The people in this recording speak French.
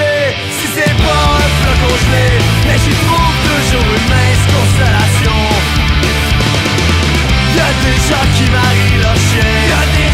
sais si c'est pas un flocon gelé, mais j'y trouve toujours une mince consolation. Y'a des gens qui marient leurs chiens, y'a des